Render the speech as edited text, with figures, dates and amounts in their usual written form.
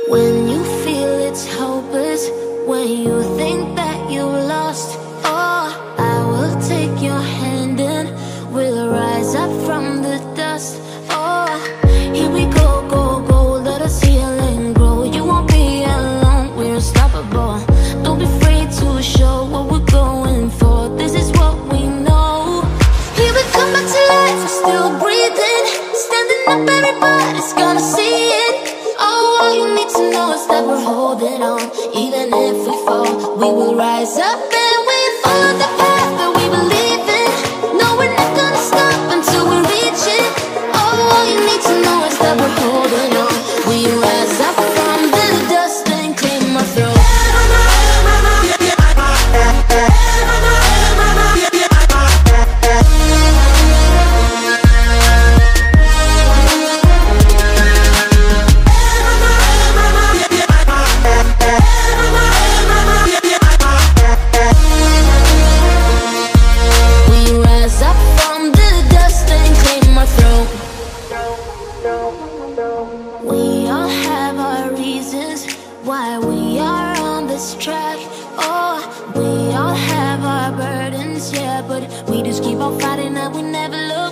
When you feel it's hopeless, when you think that you lost, oh, I will take your hand and we'll rise up from the dust. Oh, here we go, go, go, let us heal and grow. You won't be alone, we're unstoppable. Don't be afraid to show what we're going for. This is what we know. Here we come back to life, we're still breathing. Standing up, everybody's gonna see it. Oh, all you need to know is that we're holding on. Even if we fall, we will rise up and we follow the path that we believe in. No, we're not gonna stop until we reach it. Oh, all you need to know is that we're holding on. We rise up from the dust and claim our throne. We all have our reasons why we are on this track. Oh, we all have our burdens, yeah, but we just keep on fighting and we never lose.